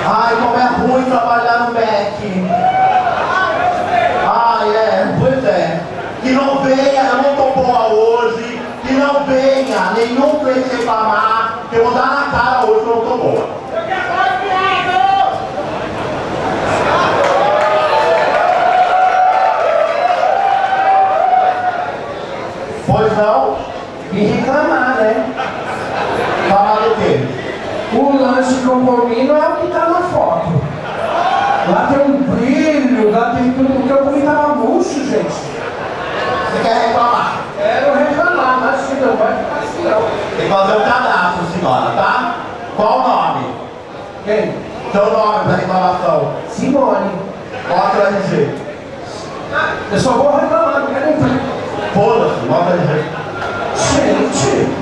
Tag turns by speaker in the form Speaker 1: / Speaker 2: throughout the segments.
Speaker 1: Ai, como é ruim trabalhar no Mac. Ai, é, pois é. Que não venha, eu não tô boa hoje. Que não venha nenhum cliente reclamar. Que eu vou dar na cara hoje que eu não tô boa. Pois não?
Speaker 2: E reclamar, né?
Speaker 1: Falar do quê?
Speaker 2: O lanche que eu comi não é o que tá na foto. Lá tem um brilho, lá tem tudo. O que eu comi tava murcho, gente.
Speaker 1: Você quer reclamar?
Speaker 2: Quero reclamar, mas se não vai ficar assim não.
Speaker 1: Tem que fazer um cadastro, senhora, tá? Qual o nome?
Speaker 2: Quem?
Speaker 1: Seu nome pra reclamação.
Speaker 2: Simone.
Speaker 1: Mostra o RG.
Speaker 2: Eu só vou reclamar, não quero entrar.
Speaker 1: Foda-se, mostra o RG.
Speaker 2: Gente!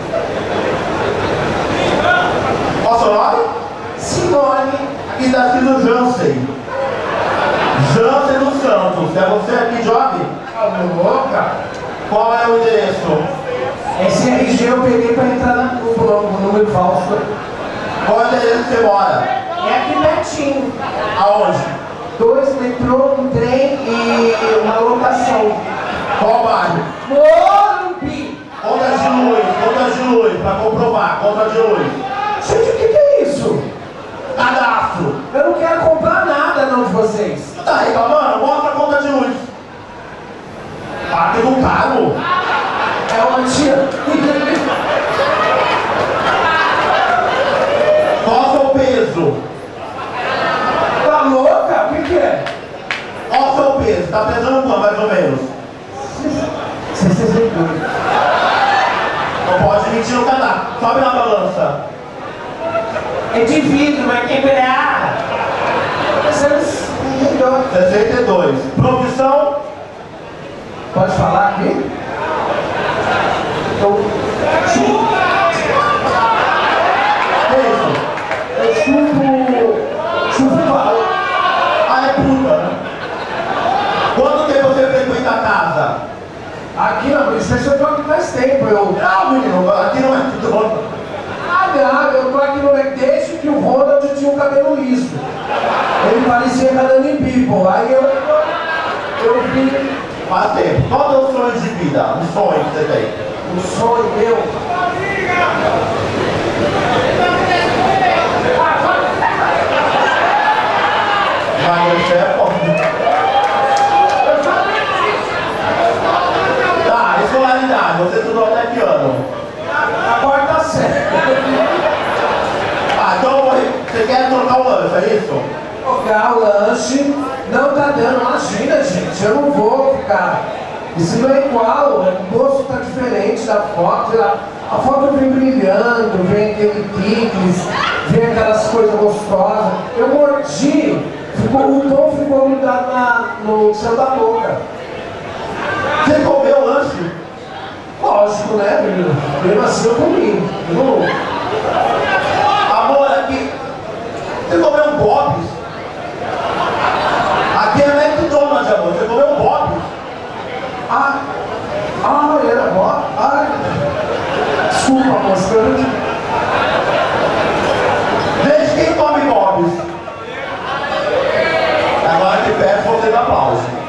Speaker 1: Qual o seu nome?
Speaker 2: Simone.
Speaker 1: Aqui tá escrito Jansen. Jansen dos Santos. É você aqui, jovem?
Speaker 2: Louca.
Speaker 1: Qual é o endereço?
Speaker 2: Esse RG eu peguei pra entrar no número falso.
Speaker 1: Qual é o endereço que você mora?
Speaker 2: É aqui pertinho.
Speaker 1: Aonde?
Speaker 2: 2 metrô, um trem e uma lotação.
Speaker 1: Qual bairro?
Speaker 2: Morumbi.
Speaker 1: Conta de luz, pra comprovar, conta de luz.
Speaker 2: Gente, o que é isso?
Speaker 1: Cadastro.
Speaker 2: Eu não quero comprar nada não de vocês.
Speaker 1: Tá reclamando? Mostra a conta de luz. Parque do carro.
Speaker 2: É uma tia.
Speaker 1: Qual o seu peso?
Speaker 2: Tá louca? O que é?
Speaker 1: Qual o seu peso? Tá pesando quanto, mais ou menos?
Speaker 2: 62.
Speaker 1: Não pode mentir no cadastro. Sobe na balança.
Speaker 2: É de vidro, vai quebrar.
Speaker 1: 62. Profissão?
Speaker 2: Pode falar aqui? Eu chupo pau.
Speaker 1: Ah, é puta, né? Quanto tempo você frequenta a casa?
Speaker 2: Aqui não, isso eu tô aqui faz tempo.
Speaker 1: Não, menino, aqui não é dono.
Speaker 2: Ah, não, eu tô aqui desde que o Ronald tinha o cabelo liso. Ele parecia Hanani People. Aí eu vi.
Speaker 1: Faz tempo. Qual é o seu sonho de vida? Um sonho que você tem?
Speaker 2: Um sonho meu.
Speaker 1: Vai, você é pobre. Tá, escolaridade. Você estudou até que ano?
Speaker 2: A quarta série.
Speaker 1: Ah, então você quer trocar o lanche, é isso?
Speaker 2: Trocar o lanche não tá dando, imagina, gente, eu não vou ficar. Isso não é igual, o gosto tá diferente da foto. A foto vem brilhando, vem aquele picles, vem aquelas coisas gostosas. Eu mordi, o tom ficou grudado no céu da boca.
Speaker 1: Você comeu o lanche?
Speaker 2: Lógico, né, menino? Mesmo assim eu comi.
Speaker 1: Amor, aqui. Você comeu um Bob's? Aqui é McDonald's, amor. Você comeu um Bob's?
Speaker 2: Era bom. Desculpa, moça.
Speaker 1: Gente, quem come Bob's? Agora te peço você dar aplauso.